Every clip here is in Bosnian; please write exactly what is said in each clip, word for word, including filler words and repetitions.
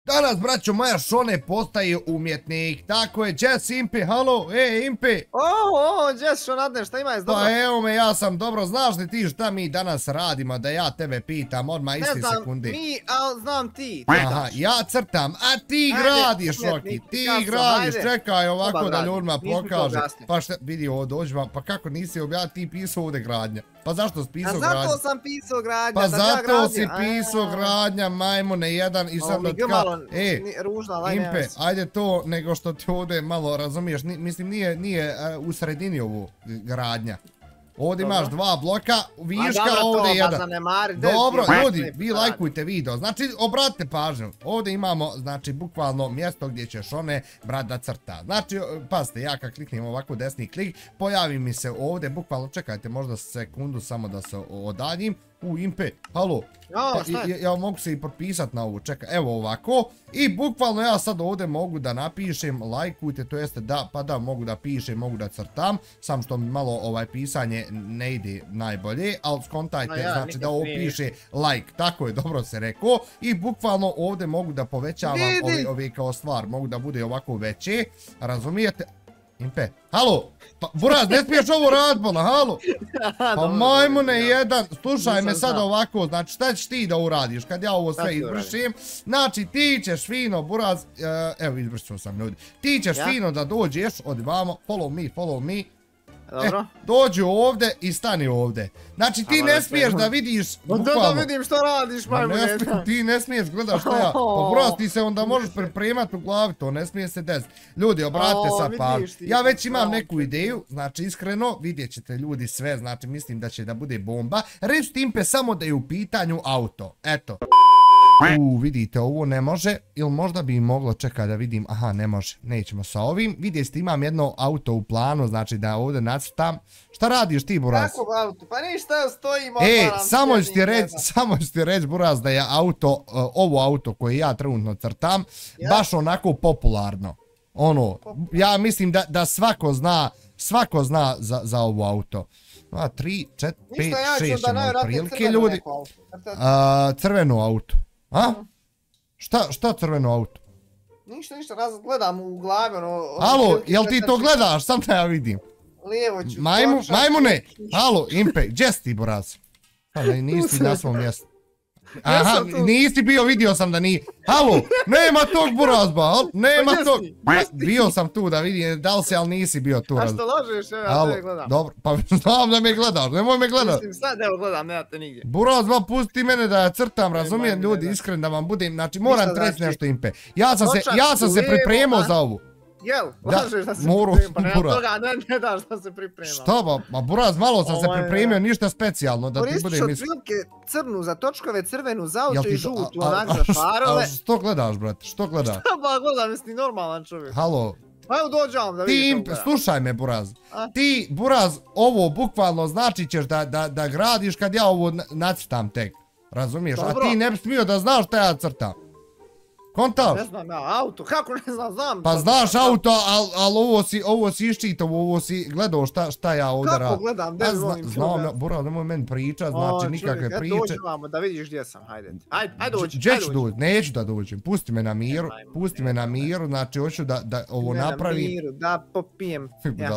Danas, braćo moja, Šone postaje umjetnik. Tako je, Jess, Impe, halo, e, Impe. O, o, Jess, Šonadne, šta ima je dobro? Pa evo me, ja sam dobro, znaš li ti šta mi danas radimo, da ja tebe pitam odmah isti sekundi. Ne znam mi, ali znam ti. Aha, ja crtam, a ti gradiš, Šoki, ti gradiš, čekaj ovako da ljudima pokažem. Pa šta, vidi ovo, dođi vam, pa kako nisi objavio, ti pisao ovdje gradnja. Pa zašto si pisao gradnja? A zato sam pisao gradnja, pa zato si pisao gradnja, majmune jedan i sam da tka... E, Impe, ajde to, nego što ti ovdje malo razumiješ, mislim nije u sredini ovu gradnja. Ovdje imaš dva bloka, viška, ovdje jedan. Dobro, ljudi, vi lajkujte video, znači obratite pažnju. Ovdje imamo, znači, bukvalno mjesto gdje ćeš one brat da crta. Znači, pazite, ja kad kliknem ovako desni klik, pojavi mi se ovdje, bukvalno, čekajte možda sekundu samo da se odaljim. U, Impe, halo, ja mogu se i potpisat na ovu, čekaj, evo ovako. I bukvalno ja sad ovdje mogu da napišem, lajkujte, to jeste da, pa da, mogu da pišem, mogu da crtam, sam što mi malo ovaj pisanje ne ide najbolje, ali skontajte, znači da ovo piše like, tako je, dobro se rekao. I bukvalno ovdje mogu da povećavam ove kao stvar, mogu da bude ovako veće, razumijete? Impe, halo, pa Buraz, ne smiješ ovo raditi, bola, halo. Pa majmune jedan, slušaj me sad ovako, znači šta ćeš ti da uradiš kad ja ovo sve izvršim. Znači ti ćeš fino, Buraz, evo izvršio sam ljudi, ti ćeš fino da dođeš od vamo, follow me, follow me. Dobro. Dođi ovdje i stani ovdje. Znači ti ne smiješ da vidiš... Da vidim što radiš, majmune. Ti ne smiješ gledaš što ja... Pa Buraz, ti se onda možeš pripremati u glavi, to ne smije se desiti. Ljudi, obratite sad pažnju. Ja već imam neku ideju, znači iskreno, vidjet ćete ljudi sve, znači mislim da će da bude bomba. Reći Impe samo da je u pitanju auto. Eto. Uuu, vidite, ovo ne može, ili možda bi moglo, čekaj da vidim, aha, ne može, nećemo sa ovim. Vidite, imam jedno auto u planu, znači da ovdje nacrtam. Šta radiš ti, Buraz? Kako auto? Pa ništa, stojim, E, samo ću ti reći, samo ću ti reći, Buraz, da je auto, ovo auto koje ja trenutno crtam, baš onako popularno. Ono, ja mislim da svako zna, svako zna za ovo auto. dva, tri, četiri, pet, šest ćemo prilike, ljudi. Crveno auto. A? Šta crveno auto? Ništa, ništa, gledam u glavi, ono... Alo, jel ti to gledaš? Sam da ja vidim. Lijevo ću... Majmune, alo, Impe, gdje si ti, Buraz? Nisi na svom mjestu. Aha, nisi bio, vidio sam da nije. Halo, nema tog Burazba, nema tog... Bio sam tu da vidim, da li si, ali nisi bio tu. A što ložiš, ja te gledam. Dobro, pa znam da me gledaš, nemoj me gledat. Mislim, sad evo gledam, nema te nigdje. Burazba, pusti mene da ja crtam, razumijem ljudi, iskren da vam budem, znači moram treći nešto Impe. Ja sam se pripremao za ovu. Jel, lažeš da se priprema, pa nema toga, ne daš da se priprema. Šta ba, ma Buraz, malo sam se pripremio, ništa specijalno da ti budem iskren. Koristiš otprilike crnu za točkove, crvenu za auto i žutu, onak za farove. A što gledaš, brate, što gledaš? Šta ba gledam, jesi ti normalan čovjek. Halo. Ajde dođam da vidim što gledam. Slušaj me, Buraz, ti, Buraz, ovo bukvalno znači ćeš da gradiš kad ja ovo nacrtam tek, razumiješ? A ti ne bi smio da znaš šta ja crtam. Kontaš? Ne znam ja, auto, kako ne znam, znam. Pa znaš auto, ali ovo si iščitao, ovo si gledao šta ja ovdje radim. Kako gledam, gdje volim čovjek? Znam, Buraz, nemoj meni pričat, znači nikakve priče. Ja dođem vamo da vidiš gdje sam, hajde. Hajde dođi, hajde dođi. Neću da dođem, pusti me na miru, pusti me na miru, znači hoću da ovo napravim. Na miru, da popijem.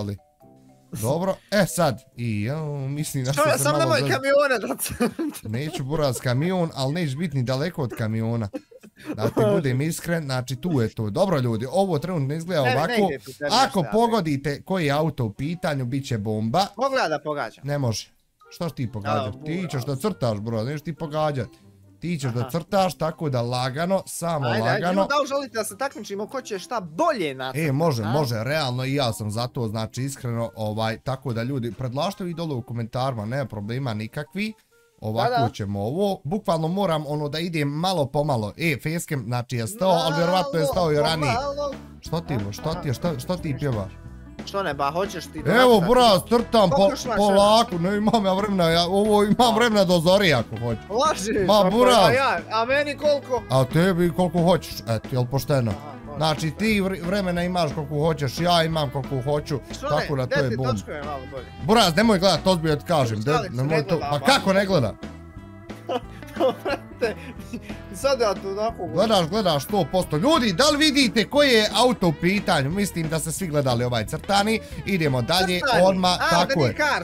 Dobro, e sad, i mislim da sam se malo... Sam nemoj kamione da crtam. Neću, Buraz, kamion, ali nećeš biti ni daleko od kamiona. Da ti budem iskren, znači tu je to. Dobro ljudi, ovo trenutno izgleda ovako. Ako pogodite koji je auto u pitanju, bit će bomba. Mogu ja da pogađam? Ne može. Što ćeš ti pogađati? Ti ćeš da crtaš, bro, nećeš ti pogađati. Ti ćeš da crtaš, tako da lagano, samo lagano. Ajde, ajde, da li želite da se takmičimo ko će šta bolje nacrtati? E, može, može, realno i ja sam za to, znači iskreno, ovaj, tako da ljudi, predlažite vi dole u komentarima, nema problema nikakvi. Ovako ćemo ovo, bukvalno moram ono da idem malo pomalo. E, facecam, znači je stao, ali vjerovatno je stao i ranije. Što ti, što ti pjevaš? Što ne, ba, hoćeš ti... Evo, Buraz, crtam polako, ne imam ja vremena, ovo imam vremena do zori ako hoćeš. Lažiš, a meni koliko? A tebi koliko hoćeš, eto, jel pošteno? Znači ti vremena imaš koliko hoćeš, ja imam koliko hoću, tako da to je bom. Buraz, nemoj gledat, ozbiljno ti kažem, pa kako ne gledam? brate. Sad ja tu onako... Gledaš, gledaš sto posto. Ljudi, da li vidite koji je auto u pitanju? Mislim da ste svi gledali ovaj crtani. Idemo dalje, odmah, tako je. A, da nije Cars.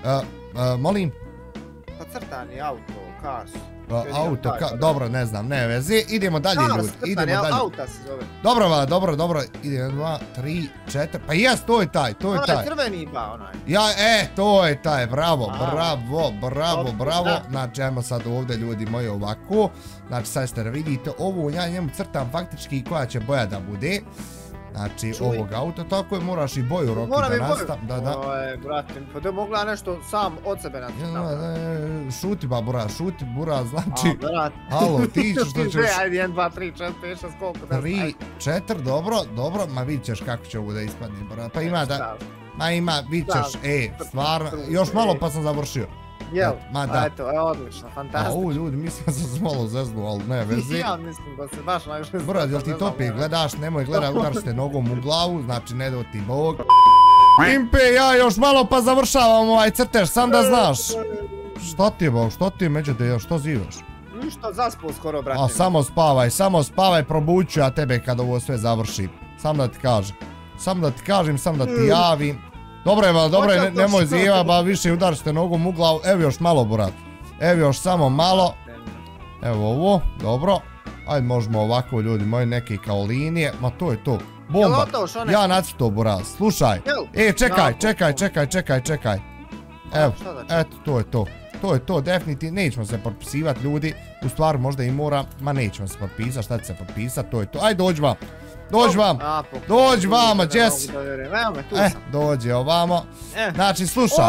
Molim? Pa crtani auto, Cars. Auto, dobro, ne znam, ne vezi. Idemo dalje, ljudi, idemo dalje. Auta se zove. Dobro, va, dobro, dobro. Idemo, dva, tri, četiri, pa jes, to je taj, to je taj. Onaj crveni ba, onaj. Ja, e, to je taj, bravo, bravo, bravo, bravo. Znači, ajmo sad ovdje, ljudi moji, ovako. Znači, sad ste da vidite, ovo ja njemu crtam faktički koja će boja da bude. Znači, ovog auta, tako je, moraš i boju Roki da nastav, da, da. Oj, brate, pa da mogla nešto sam od sebe nastaviti. Šuti ba, bura, šuti, bura, znači, alo, ti ćeš što ćeš... Ajde, jedan, dva, tri, četiri, pet, šest, koliko da znam. tri, četiri, dobro, dobro, ma vidit ćeš kako će ovo da ispadne, bura, pa ima da... Ma ima, vidit ćeš, e, stvarno, još malo pa sam završio. Jel, a eto, odlično, fantastično. A u ljudi, mislim da sam se malo zeznu, ali ne vezi. Ja mislim da se baš najviše zeznu. Brad, jel ti topi gledaš, nemoj gledaj, udar se nogom u glavu, znači ne do ti bog. Impe, ja još malo pa završavam ovaj crtež, sam da znaš. Šta ti je bog, što ti je međutim, još, što zivaš? Ništa, zaspao skoro, brate. A samo spavaj, samo spavaj, probuću ja tebe kad ovo sve završim. Sam da ti kažem, sam da ti kažem, sam da ti javim. Dobro je, dobro je, nemoj ziva, ba više udarite nogom u glavu, evo još malo, brat. Evo još samo malo. Evo ovo, dobro. Ajde, možemo ovako, ljudi moji, neke kao linije, ma to je to. Bomba, ja nacito, brat, slušaj. E, čekaj, čekaj, čekaj, čekaj, čekaj. Evo, eto, to je to. To je to, definitivno, nećemo se potpisivati, ljudi. U stvari, možda i mora, ma nećemo se potpisati, šta će se potpisati, to je to. Ajde, dođi vam. Dođi vam, dođi vama, Jess. Eh, dođi ovamo. Znači, slušaj.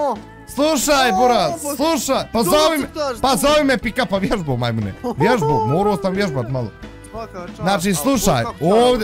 Slušaj, buraz, slušaj. Pa zovi me, pa zovi me pick-up, pa vježbu, majmune. Vježbu, morao sam vježbat malo. Znači, slušaj, ovdje...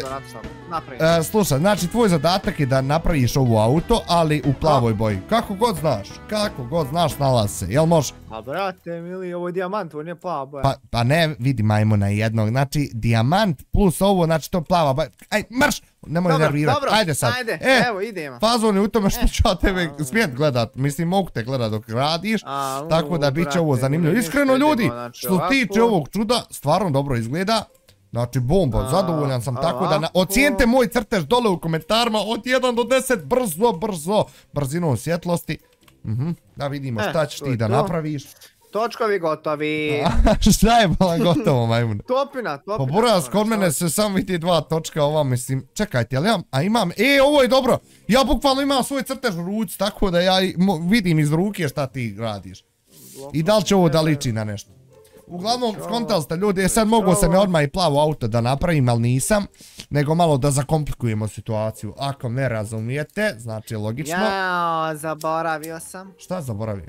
Slušaj, znači, tvoj zadatak je da napraviš ovu auto, ali u plavoj boji. Kako god znaš, kako god znaš, nalazi se, jel može? A brate, mili, ovo je dijamant, ovo nije plava boja. Pa ne, vidi majmuna jednog, znači, dijamant plus ovo, znači, to plava boja. Aj, marš! Nemoj nervirati, ajde sad. Ajde, evo, idemo. Fazon je u tome što ću ja tebe smijet gledat, mislim, mogu te gledat dok radiš, tako da bit će ovo zanimljivo. Iskreno, ljudi, što tiče ovog čuda, stvarno dobro izgleda. Znači, bomba, zadovoljan sam, tako da ocijenite moj crtež dole u komentarima od jedan do deset, brzo, brzo, brzinom svjetlosti. Da vidimo šta ćeš ti da napraviš. Točkovi gotovi. Šta je bala gotovo, majmune? Topina, topina. Pa buraz, kod mene se samo vidi dva točka ova, mislim, čekajte, ali ja, a imam, e, ovo je dobro, ja bukvalno imam svoj crtež u ruci, tako da ja vidim iz ruke šta ti radiš. I da li će ovo da liči na nešto? Uglavnom, skontali ste ljudi, sad mogu se me odmah i plavo auto da napravim, ali nisam, nego malo da zakomplikujemo situaciju. Ako me razumijete, znači logično. Jao, zaboravio sam. Šta zaboravio?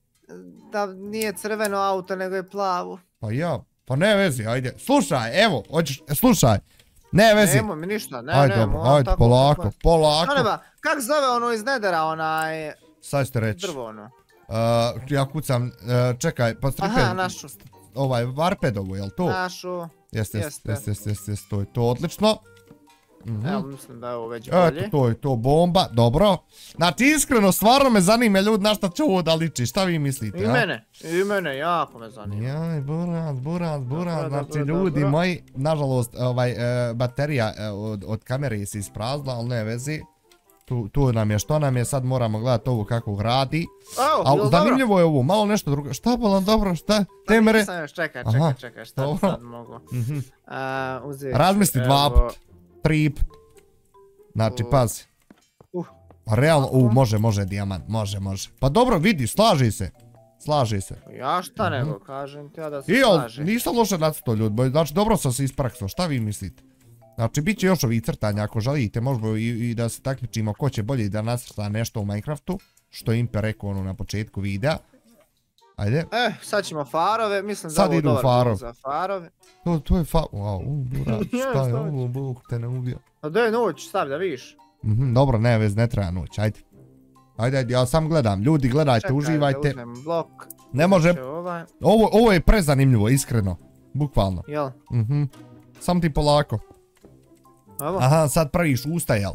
Da nije crveno auto, nego je plavo. Pa ja, pa ne vezi, ajde. Slušaj, evo, hoćeš, slušaj. Ne vezi. Nemo mi ništa, ne, ajde, ne. Ajde, ajde, polako, polako. Šta neba, kak zove ono iz Nedera, onaj... Sad ćete reći. Drvo ono. Ja kucam, čekaj, pa stripe... Aha, našu. Ovaj, Varpedovu, jel to? Našu. Jeste, jeste, jeste, jeste, to je to odlično. Evo, mislim da je ovo već bolje. Eto, to je to, bomba, dobro. Znači, iskreno, stvarno me zanima, ljudi, na šta će ovo da liči, šta vi mislite? I mene, i mene, jako me zanima. Jaj, buraz, buraz, buraz, znači, ljudi moji, nažalost, baterija od kamere se ispraznila, ali ne vezi. Tu nam je, što nam je, sad moramo gledati ovo kako radi. Ali zanimljivo je ovo, malo nešto drugo. Šta bolan, dobro, šta? Temere? Čekaj, čekaj, čekaj, šta bi sad mogu? Razmisli dva put, tri put. Znači, pazi. Realno, u, može, može, dijamant, može, može. Pa dobro, vidi, slaži se. Slaži se. Ja šta nego, kažem ti ja da se slaži. Nisam loše nacrtao, ljudi, znači dobro sam se ispraksao, šta vi mislite? Znači, bit će još ovih crtanja, ako želite, možemo i da se takmičimo ko će bolje da nacrta nešto u Minecraftu, što je Impe rekao ono na početku videa. Ajde. Eh, sad ćemo farove, mislim da ovo dobar za farove. To je fa... Wow, buraz, šta je ovo, Bog te ne ubija. A da je noć, stavi da vidiš. Dobro, ne vez, ne treba noć, ajde. Ajde, ajde, ja sam gledam, ljudi gledajte, uživajte. Čekaj, da uzmem blok. Ne može, ovo je prezanimljivo, iskreno, bukvalno. Jel? Mhm, sam ti polako. Aha, sad praviš usta, jel?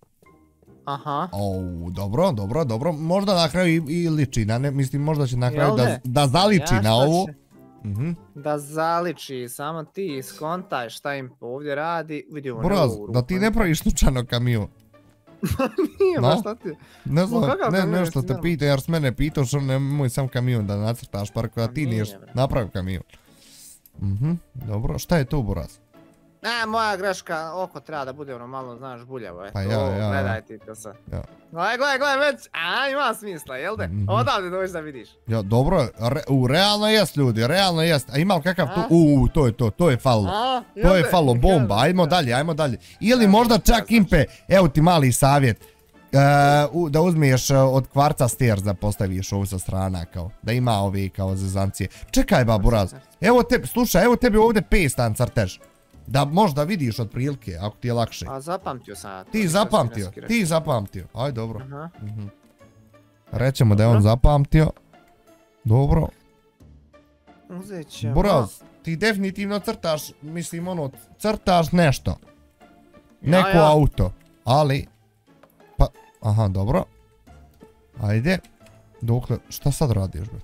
Aha. O, dobro, dobro, dobro. Možda na kraju i liči na ne, mislim možda će na kraju da zaliči na ovo. da zaliči, samo ti skontaj šta im ovdje radi, vidimo Buraz, da ti ne praviš slučajno kamion. Nije, ba šta ti? Ne znam, ne, nešto te pita, jer s mene pitao što nemoj sam kamion da nacrtaš, par kada ti niješ napravio kamion. Mhm, dobro, šta je to, Buraz? Ne, moja greška, oko treba da bude ono malo, znaš, buljavo, eto, pa ja, ja, gledaj ti to sad. Ja. Gledaj, gledaj, gledaj, već, a, ima smisla, jel de? Mm-hmm. Odavde dođeš da vidiš. Ja, dobro, re, u, realno jest, ljudi, realno jest, a ima li kakav tu, u, to je to, to je falo, a, to je falo, bomba, ajmo dalje, ajmo dalje. Ili možda čak, Impe, evo ti mali savjet, uh, da uzmiješ od kvarca stairs da postaviš ovu sa strana, kao, da ima ovi, kao, zezancije. Čekaj, ba, Buraz, evo tebi, slušaj, evo tebi ovdje pestan crtež. Da možda vidiš od prilike, ako ti je lakše. A zapamtio sam. Ti zapamtio, ti zapamtio. Aj, dobro. Rećemo da je on zapamtio. Dobro. Uzet ćemo. Buraz, ti definitivno crtaš, mislim ono, crtaš nešto. Neko auto. Ali, pa, aha, dobro. Ajde. Dokle, šta sad radiš, be?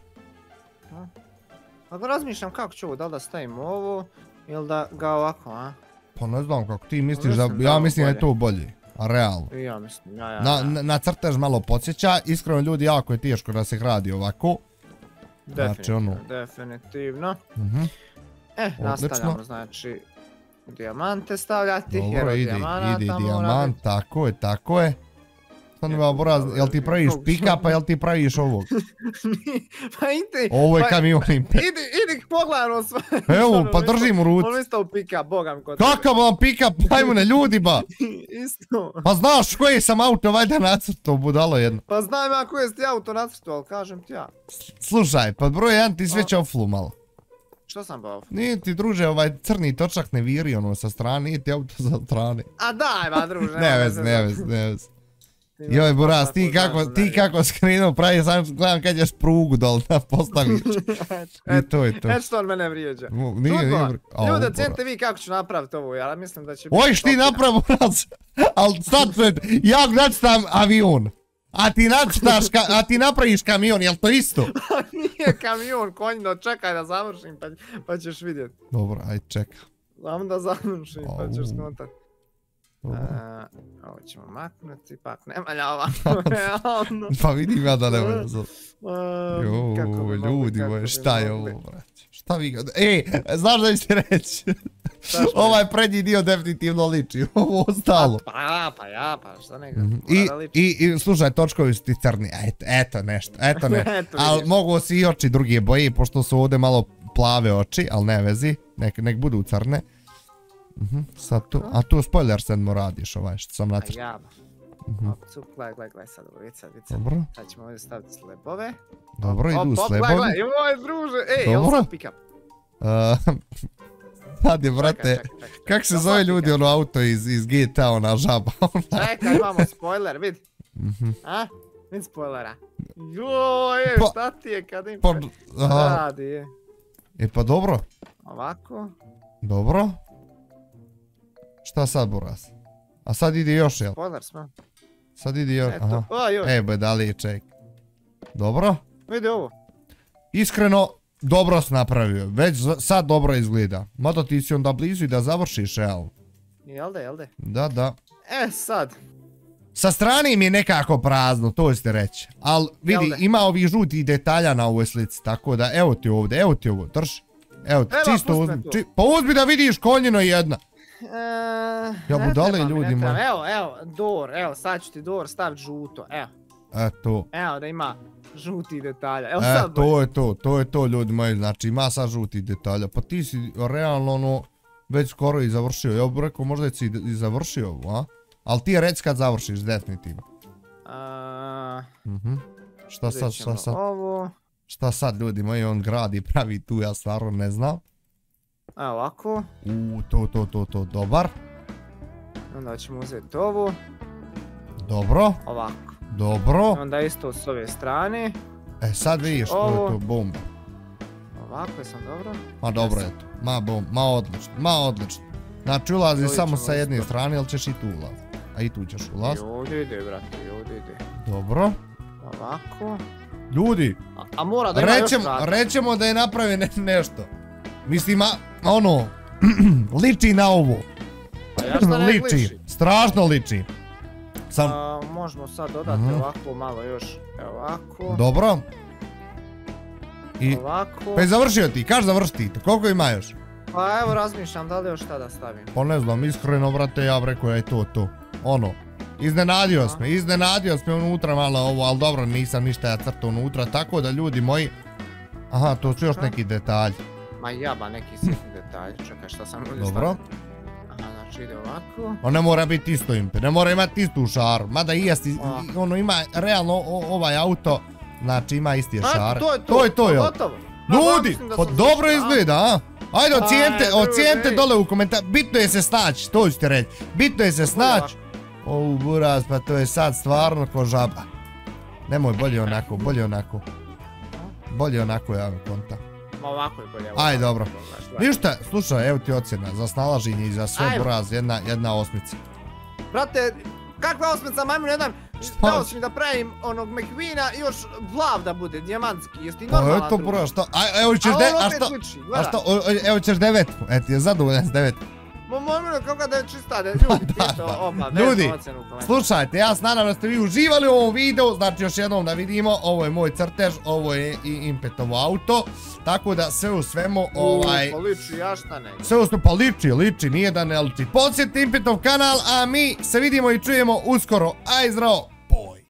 Pa razmišljam kako ću ovo, da li da stavim ovo. Ili da ga ovako, a? Pa ne znam kako ti misliš da, ja mislim da je to bolje, a realno. I ja mislim, ja, ja, ja. Na, na crtež malo podsjeća, iskreno ljudi jako je teško da se radi ovako. Definitivno, znači, definitivno. Uh-huh. Eh, nastavljamo znači dijamante stavljati. Dobro, idi, idi dijamant, tako je, tako je. Sad nema Buraz, jel ti praviš pick-up, jel ti praviš ovog? Pa idi... Ovo je kamion Impe. Idi, idi pogledano sve. Evo, pa držim u ruci. Ono isto u pick-up, bogam kod tebe. Kakav vam pick-up, majmune, ljudi ba! Isto. Pa znaš koji sam auto valjda nacrtao, budalo jedno. Pa znam ja koji si auto nacrtao, ali kažem ti ja. Slušaj, pa broj jedan ti sve će oflu malo. Što sam ba oflu? Nije ti druže ovaj crni točak ne viri ono sa strane, nije ti auto sa strane. A daj ba druže. Ne vez, ne vez, ne vez. Joj Buraz, ti kako, ti kako skrinuo pravi, sam gledam kad ćeš prugu dol da postaviš. I to je to. Et što on mene vrijeđa. Nije, nije. Ljude, cijenite vi kako ću napraviti ovo, ja mislim da će... Oj, šti napravi Buraz, ali sad pred, ja nacrtam avion. A ti nacrtaš, a ti napraviš kamion, jel to isto? Nije kamion, konjino, čekaj da završim pa ćeš vidjeti. Dobro, aj čekaj. Znam da završim pa ćeš skontati. Ovo ćemo maknuti, pak ne valja ovako, realno. Pa vidim ja da ne valja za... Jooo, ljudi moji, šta je ovo, brać? Šta vi ga... Ej, znaš da ću ti reći? Ovaj prednji dio definitivno liči, ovo ostalo. Pa ja, pa ja, pa šta neka, mora da liči. I, slušaj, točkovi su ti crni, eto nešto, eto nešto. Ali mogu si i oči druge boje, pošto su ovdje malo plave oči, ali ne vezi, nek budu crne. Sad tu, a tu spoiler sad mu radiš ovaj što sam nacrtao. A jaba. Gledaj, gledaj, gledaj sad ovo, vidi sad, vidi sad. Dobro. Sad ćemo ovdje staviti slebove. Dobro, idu slebovi. Gledaj, gledaj, joj druže, ej, jel sad pick-up? Sad je, brate, kak se zove ljudi ono auto iz G T A, ona žaba? Čekaj, imamo spoiler, vidi. A? Vidi spoilera. Joj, šta ti je kad im radi je? E pa dobro. Ovako. Dobro. Šta sad, Buraz? A sad ide još, jel? Spoiler smo. Sad ide još, aha. E, boj, da li je ček. Dobro? Vidi ovo. Iskreno, dobro si napravio. Već sad dobro izgleda. Mada ti si onda blizu i da završiš, jel? Jel da, jel da? Da, da. E, sad. Sa strane mi je nekako prazno, to ćete reći. Ali vidi, ima ovih žutih detalja na ovoj slici, tako da evo ti ovdje, evo ti ovo, drži. Evo ti, čisto uzmi. Pa uzmi da vidiš konjino jedna. Ja budale ljudi moji. Evo, evo, door, evo, sad ću ti door staviti žuto, evo. Eto. Evo da ima žutih detalja, evo sad bolje. To je to, to je to ljudi moji, znači ima sad žutih detalja. Pa ti si realno ono, već skoro i završio, ja bih rekao možda si i završio ovo, a? Ali ti reci kad završiš, definitivno. Šta sad, šta sad? Šta sad ljudi moji, on gradi, pravi tu, ja stvarno ne znam. Evo ovako. Uuu, to, to, to, to, dobar. Onda ćemo uzeti ovu. Dobro. Ovako. Dobro. Onda isto s ove strane. E sad vidiš, to je to bomba. Ovako, jesam dobro? Ma dobro je to, ma bomba, ma odlično, ma odlično. Znači ulazi samo sa jedne strane, ali ćeš i tu ulaziti. A i tu ćeš ulaziti. I ovdje ide, brate, i ovdje ide. Dobro. Ovako. Ljudi, a mora da ima još vrata. Rećemo da je napravi nešto. Mislim, ono, liči na ovo. Pa ja šta ne liči? Strašno liči. Možemo sad dodati ovako malo još, ovako. Dobro. Ovako. Pa je završio ti, kaži završiti, koliko ima još? Pa evo razmišljam da li još šta da stavim. Pa ne znam, iskreno brate, ja bih rekao je to to. Ono, iznenadio sam me, iznenadio sam me unutra malo ovo, ali dobro nisam ništa ja crtao unutra, tako da ljudi moji... Aha, to su još neki detalji. Ma jaba, neki sitni detalji, čekaj šta sam ovdje stavio. Dobro. Aha, znači ide ovako. On ne mora biti isto impe, ne mora imati istu šaru, mada i jest, ono ima realno ovaj auto, znači ima isti šar. To je to, to je to, jel? Ljudi, pa dobro izgleda, a? Ajde, ocijente dole u komentar, bitno je se snaći, to ću ti reći, bitno je se snaći. O, buraz, pa to je sad stvarno ko žaba. Nemoj, bolje onako, bolje onako. Bolje onako, ja mi konta. Ma ovako je bolje. Ajde, dobro. Ništa, slušaj, evo ti ocjena, za snalaženje i za sve buraz, jedna osmica. Brate, kakva osmica, majmun jedan, dao si mi da pravim onog McQueena i još vlav da bude, dijamantski, jesi ti normalan drugo? Pa eto, buraz, šta, evo ćeš de, a što, a što, evo ćeš devetku, eto je zadovoljan s devetku. Ma momino kako da je čista, da ljudi isto opa, ljudi, slušajte, ja se nadam da ste vi uživali u ovom videu, znači još jednom da vidimo, ovo je moj crtež, ovo je i Impetovo auto, tako da sve u svemu, ovaj... Pa liči, ja šta ne. Sve u svemu, pa liči, liči, nije da ne liči. Posjetite Impetov kanal, a mi se vidimo i čujemo uskoro, aj zdravo!